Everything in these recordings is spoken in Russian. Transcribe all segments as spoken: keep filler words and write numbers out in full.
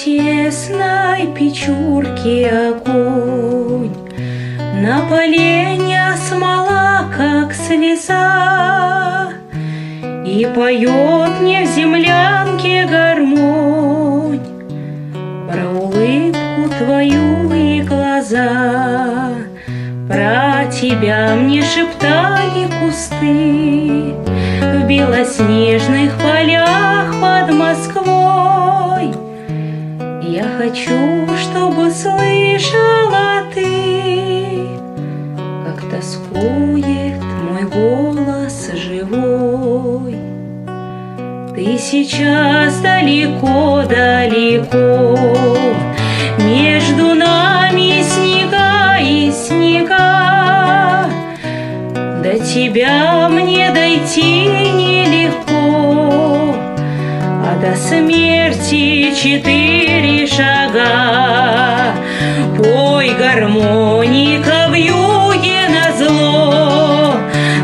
тесной печурке огонь, на поленья смола, как слеза, и поет мне в землянке гармонь про улыбку твою и глаза. Про тебя мне шептали кусты в белоснежных полях под Москвой. Я хочу, чтобы слышала ты, как тоскует мой голос живой. Ты сейчас далеко-далеко, между нами снега и снега. До тебя мне дойти нелегко, а до смерти четыре шага. Пой, гармоника, вьюге назло,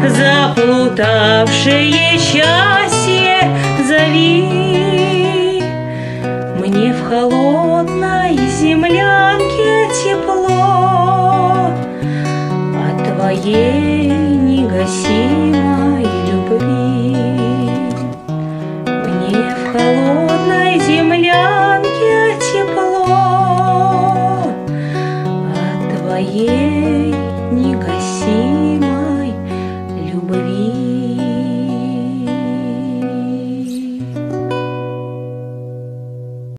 заплутавшее счастье зови. Мне в холодной земле